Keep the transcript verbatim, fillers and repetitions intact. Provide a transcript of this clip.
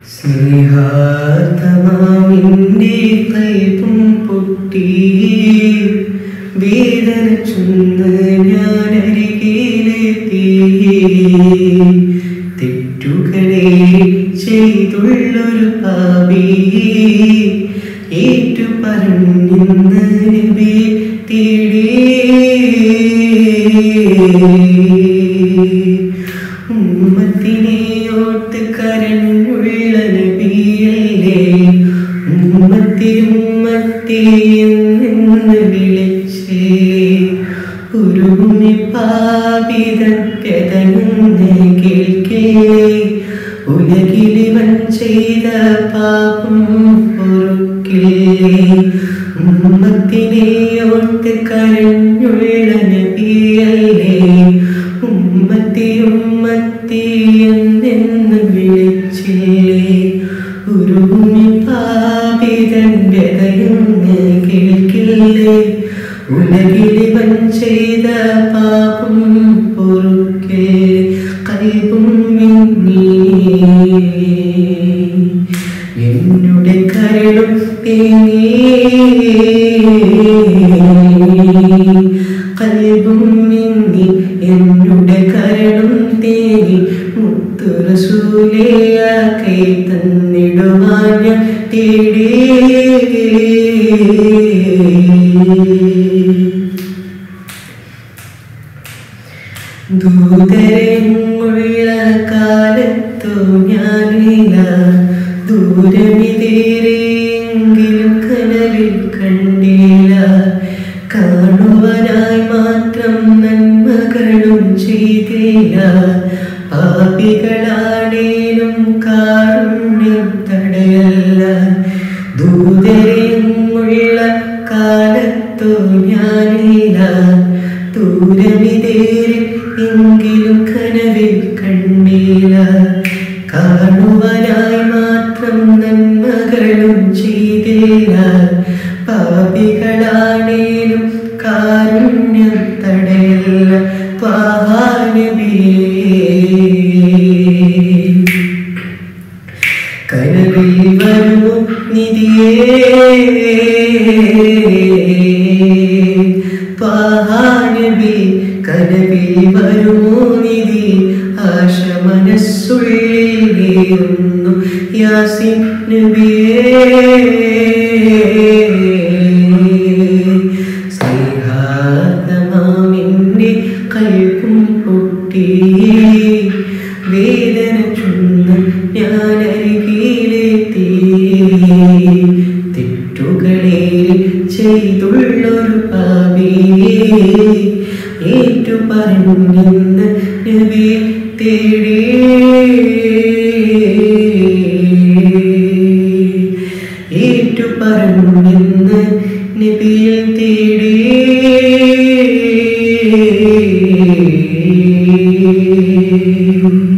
സ്നേഹാർദ്രമാമിന്റെ കൈപ്പും പൊട്ടി വേദന ചൊന്ന് ഞാൻ അരികിലെത്തി. തെറ്റുകളെ ചെയ്തുള്ളൊരു പാപി ഏറ്റു പറഞ്ഞിന്ന് നബി തേടി. ഉമ്മത്തിനെ ഓർത്ത് കരഞ്ഞുള്ള നബിയല്ലേ, ഉമ്മത്തി ഉമ്മത്തി എന്ന് വിളിച്ചേ. ഉരുമി പാപിതൻ പെതന്ന് കേൾക്കേ, ഉലകിലിവൻ ചെയ്ത പാപം പൊറുക്കില്ലേ. ഉമ്മത്തിനെ ഓർത്ത് കരഞ്ഞുള്ള നബിയല്ലേ, ഉമ്മത്തി ഉമ്മത്തി എന്ന് വിളിച്ചില്ലേ. ഉരുമി പാപിതൻ വ്യതയെന്ന് കേൾക്കില്ലേ, ഉലകിലിവൻ ചെയ്ത പാപം പൊറുക്കേ. കൽബും മിന്നി എന്നുടെ കരളും തേങ്ങി, കൽബും മിന്നി എന്നുടെ കരളും തേങ്ങി. മുത്തു റസൂലേ ആ കൈ തന്നിടുവാൻ ഞാൻ തേടി. ദൂതരങ്ങുള്ള കാലത്തു ഞാനില്ല, ദൂരമിതേറെയെങ്കിലും കനവിൽ കണ്ടില്ല. കാണുവാനായി മാത്രം നന്മകളും ചെയ്തില്ല, പാപികളാണേലും കാരുണ്യം തടയല്ല. ദൂതരങ്ങുള്ള കാലത്തു ഞാനില്ല, ദൂരമിതേറെ എങ്കിലും കനവിൽ കണ്ടില്ല. കാണുവാനായി മാത്രം നന്മകളും ചെയ്തില്ല, പാപികളാണേലും കാരുണ്യം തടയല്ല. ത്വാഹാ നബിയേ കനവിൽ വരുമോ നിധിയേ, ത്വാഹാ നബി കനവിൽ വരുമോ നിധി. ആശ മനസ്സുള്ളിൽ വേറുന്നു യാസീൻ നബിയേ. സ്നേഹാർദ്രമാമിന്റെ കൽബും പൊട്ടി വേദന ചൊന്ന് ഞാൻ അരികിലെത്തി. തെറ്റുകളെ ചെയ്തുള്ളൊരു പാപി ഏറ്റു പറഞ്ഞിന്ന് നബി തേടി. ഏറ്റു പറഞ്ഞിന്ന് നബിയിൽ തേടി.